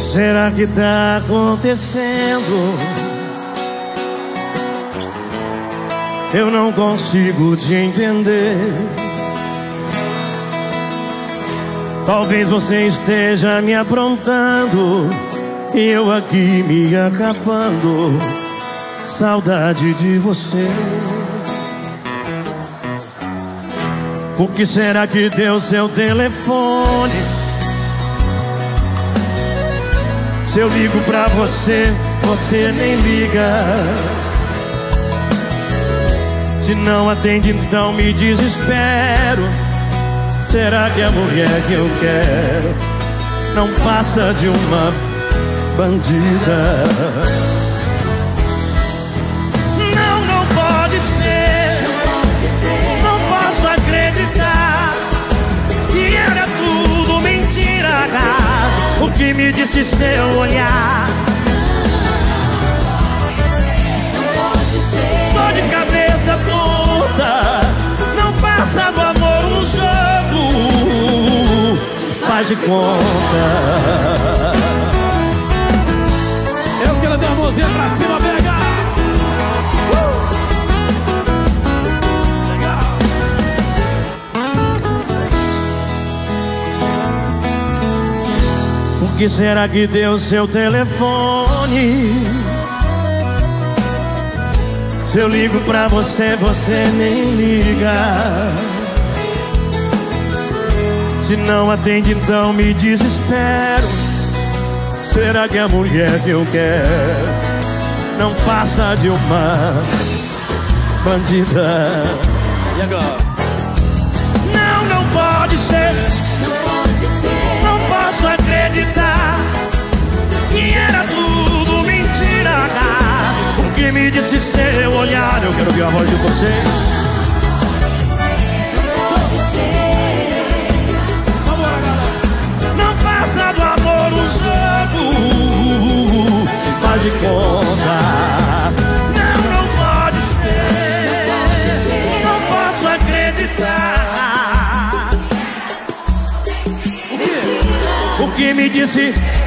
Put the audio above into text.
será que tá acontecendo? Eu não consigo te entender. Talvez você esteja me aprontando e eu aqui me acabando. Saudade de você. Por que será que deu seu telefone? Se eu ligo pra você, você nem liga. Se não atende, então me desespero. Será que a mulher que eu quero não passa de uma bandida? Não pode ser. Não posso acreditar que era tudo mentira. O que me disse seu olhar? Tô de cabeça toda. Não passa do amor um jogo. Faz de conta. Eu quero ter a mãozinha pra cima, pega! Legal! Por que será que deu seu telefone? Se eu ligo pra você, você nem liga. Se não atende, então me desespero. Será que a mulher que eu quero não passa de uma bandida? E agora? Não pode ser. Não posso acreditar que era tudo mentira. O que me disse seu olhar? Eu quero ouvir a voz de vocês. Não passa do amor um jogo. Faz de conta. Não pode ser. Não posso acreditar. O que me disse